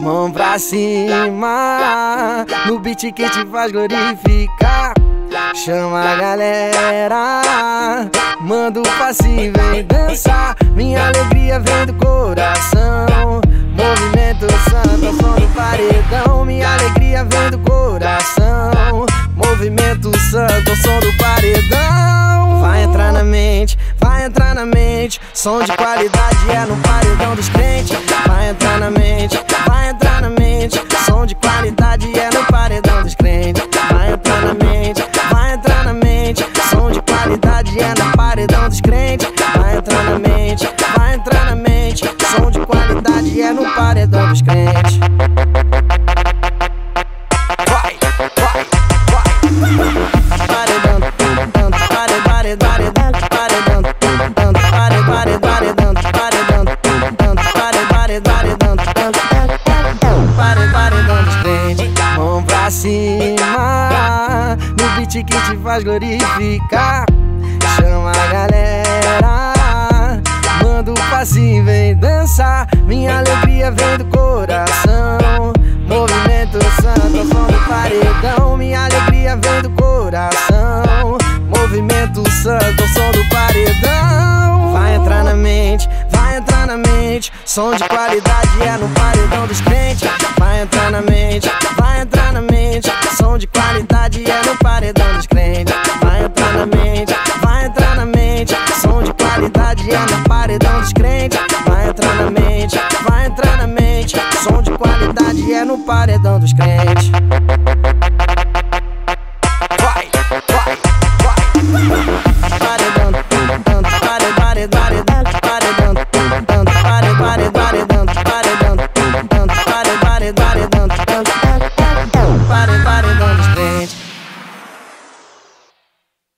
mão pra cima, no beat que te faz glorificar. Chama a galera, manda o passinho, vem dançar. Minha alegria vem do coração, movimento santo, som do paredão. Minha alegria vem do coração, movimento santo, som do paredão. Vai entrar na mente, vai entrar na mente, som de qualidade é no paredão dos crentes. Vai entrar na mente, vai entrar na mente, som de qualidade é no paredão dos crentes. Vai entrar na mente, vai entrar na mente, som de qualidade é no paredão dos crentes. Vai entrar na mente, vai entrar na mente, som de qualidade é no paredão dos crentes. Vai, vai, vai. Paredão, paredão, paredão, paredão dos crentes. Mão pra cima, no beat que te faz glorificar. Chama a galera, manda o passinho, vem dançar. Minha alegria vem do coração, movimento santo, som do paredão. Minha alegria vem do coração, movimento santo, som do paredão. Vai entrar na mente, vai entrar na mente, som de qualidade é no paredão dos crentes. Vai entrar na mente, vai entrar na mente, som de qualidade é no paredão dos crentes. Vai entrar na mente, vai entrar na mente, som de qualidade é no paredão dos crentes. Vai entrar na mente, vai entrar na mente, som de qualidade é no paredão dos crentes. Vai, vai, vai. Paredão, paredão, paredão, paredão, paredão, paredão, paredão, paredão, paredão, paredão.